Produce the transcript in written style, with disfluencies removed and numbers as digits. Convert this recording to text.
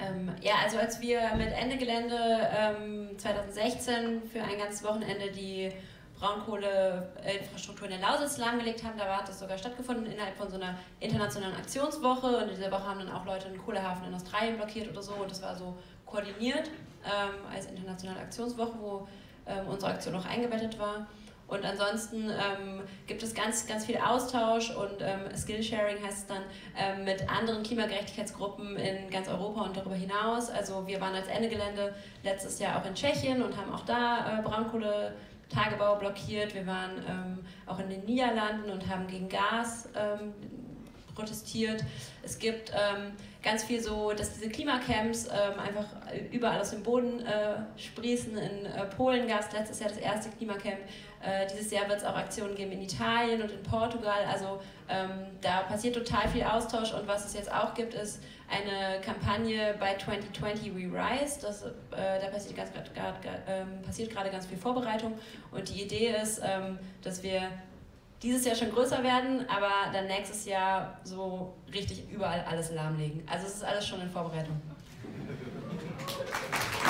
Ja, also als wir mit Ende Gelände 2016 für ein ganzes Wochenende die Braunkohleinfrastruktur in der Lausitz lahmgelegt haben, da hat das sogar stattgefunden innerhalb von so einer internationalen Aktionswoche, und in dieser Woche haben dann auch Leute einen Kohlehafen in Australien blockiert oder so, und das war so koordiniert als internationale Aktionswoche, wo unsere Aktion auch eingebettet war. Und ansonsten gibt es ganz, ganz viel Austausch und Skillsharing heißt es dann mit anderen Klimagerechtigkeitsgruppen in ganz Europa und darüber hinaus. Also wir waren als Ende Gelände letztes Jahr auch in Tschechien und haben auch da Braunkohletagebau blockiert. Wir waren auch in den Niederlanden und haben gegen Gas protestiert. Es gibt ganz viel so, dass diese Klimacamps einfach überall aus dem Boden sprießen. In Polen gab es letztes Jahr das erste Klimacamp. Dieses Jahr wird es auch Aktionen geben in Italien und in Portugal. Also da passiert total viel Austausch, und was es jetzt auch gibt, ist eine Kampagne bei 2020 We Rise. Da passiert gerade ganz viel Vorbereitung, und die Idee ist, dass wir dieses Jahr schon größer werden, aber dann nächstes Jahr so richtig überall alles lahmlegen. Also es ist alles schon in Vorbereitung.